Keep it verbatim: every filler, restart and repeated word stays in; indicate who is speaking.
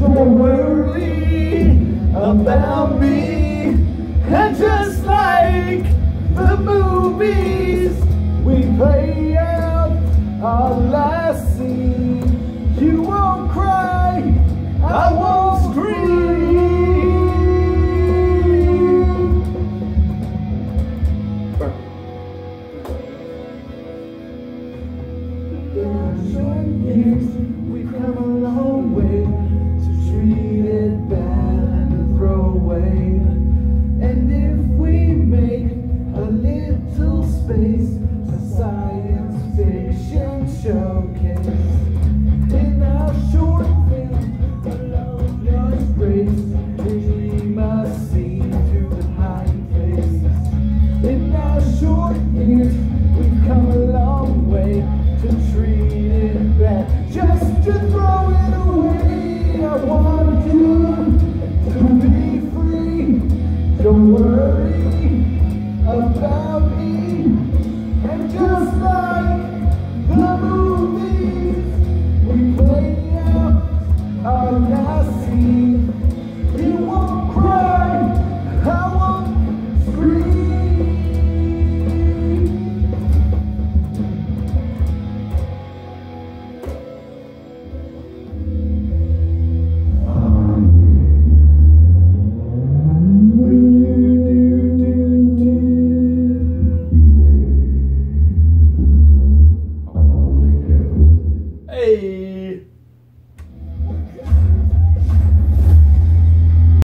Speaker 1: Don't worry about me. And just like the movies, we play out our last scene. You won't cry, I won't.